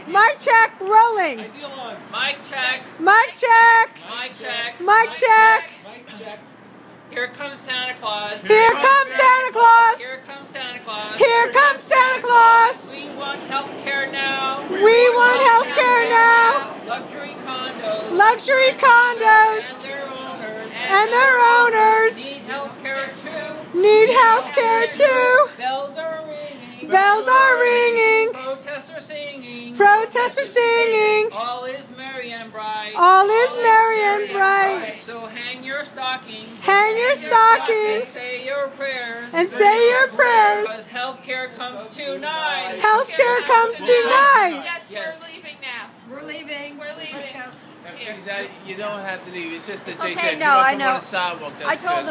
Mic check, rolling. Mic check. Mic check. Mic check. Mic check. Here comes Santa Claus. Here comes Santa Claus. Here comes Santa Claus. Here comes Santa Claus. We want health care now. We want health care now. Luxury condos. Luxury condos. And their owners. And their owners Need health care too. need health care too. Bells are ringing. Bells are ringing. Protests are singing. Protests are singing. All is merry and bright. All is merry and bright. So hang your stockings. Hang your And stockings say your prayers. and say your prayers. Because health care comes tonight. Health care comes tonight. Yes, Yes. we're leaving now. We're leaving. We're leaving. Let's go. You don't have to leave. It's just that they okay, said no, you I come know. on the sidewalk. I That's told good.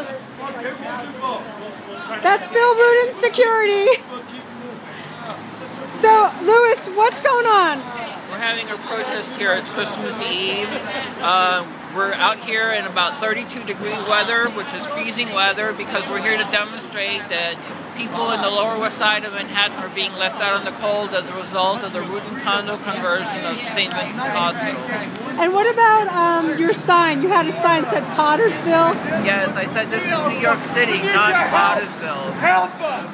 them. That's Bill Rudin Security. So, Louis, what's going on? We're having a protest here. It's Christmas Eve. We're out here in about 32-degree weather, which is freezing weather, because we're here to demonstrate that people in the Lower West Side of Manhattan are being left out in the cold as a result of the Rudin condo conversion of St. Vincent's Hospital. And what about your sign? You had a sign that said Pottersville. Yes, I said this is New York City, not Pottersville. Help us!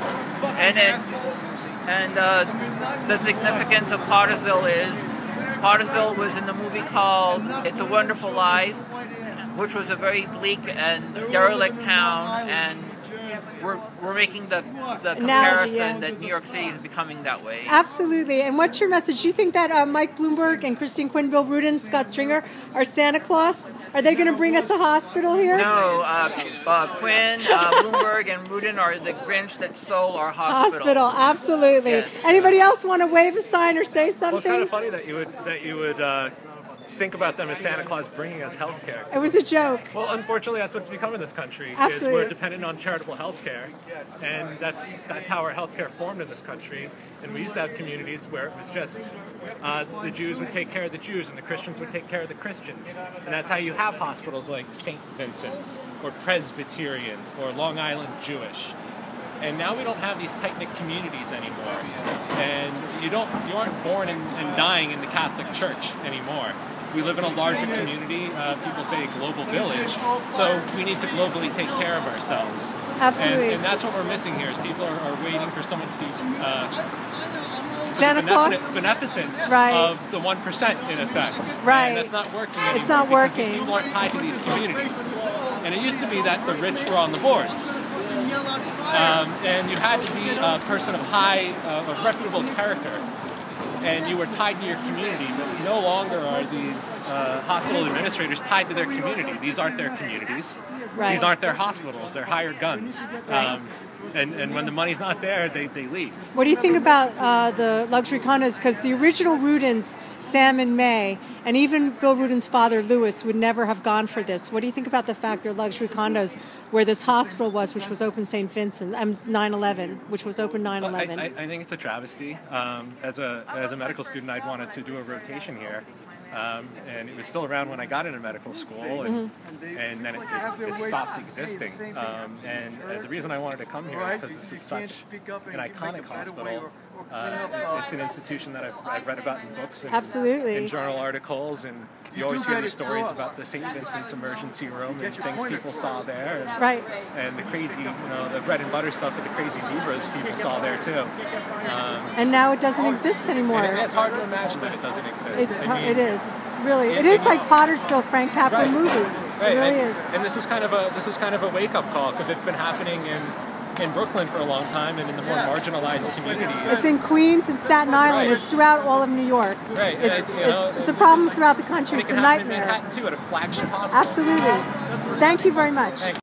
And the significance of Pottersville is Pottersville was in the movie called It's a Wonderful Life, which was a very bleak and derelict town, and we're making the comparison that New York City is becoming that way. Absolutely. And what's your message? Do you think that Mike Bloomberg and Christine Quinn, Bill Rudin, Scott Stringer are Santa Claus? Are they going to bring us a hospital here? No, Quinn, Bloomberg, and Rudin are the Grinch that stole our hospital. Absolutely. Yes. Anybody else want to wave a sign or say something? Well, it's kind of funny that you would think about them as Santa Claus bringing us health care. It was a joke. Well, unfortunately, that's what's become in this country. Absolutely. Is we're dependent on charitable health care, and that's how our health care formed in this country. And we used to have communities where it was just the Jews would take care of the Jews and the Christians would take care of the Christians. And that's how you have hospitals like St. Vincent's or Presbyterian or Long Island Jewish. And now we don't have these tight-knit communities anymore. And you aren't born and dying in the Catholic Church anymore. We live in a larger community, people say a global village, so we need to globally take care of ourselves. Absolutely. And that's what we're missing here, is people are waiting for someone to be Santa Claus? beneficence Right. of the 1% in effect. Right. And that's not working anymore. It's not because working. these people aren't tied to these communities. And it used to be that the rich were on the boards. And you had to be a person of of reputable character, and you were tied to your community, but no longer are these hospital administrators tied to their community. These aren't their communities. Right. These aren't their hospitals. They're hired guns. And when the money's not there, they leave. What do you think about the luxury condos? Because the original Rudins, Sam and May, and even Bill Rudin's father, Louis, would never have gone for this. What do you think about the fact they're luxury condos where this hospital was, which was open St. Vincent, 9/11, which was open 9/11? Well, I think it's a travesty. As a medical student, I'd wanted to do a rotation here. And it was still around when I got into medical school, and then it stopped existing. And the reason I wanted to come here is because this is such an iconic hospital. It's an institution that I've read about in books and Absolutely. in journal articles, and you always hear the stories about the St. Vincent's emergency room and things people saw there. And, Right. And the crazy, the bread and butter stuff with the crazy zebras people saw there too. And now it doesn't exist anymore. And it's hard to imagine that it doesn't exist. It is. It's really. It is like Pottersville, Frank Capra Right. movie. Right. It really and, is. And this is kind of a wake up call, because it's been happening in Brooklyn for a long time, and in the more marginalized communities. It's in Queens and Staten Island. Right. It's throughout all of New York. Right. It's a problem throughout the country. It It's can a happen in nightmare. Manhattan too, at a flagship hospital. Absolutely. Thank you very much. Thanks.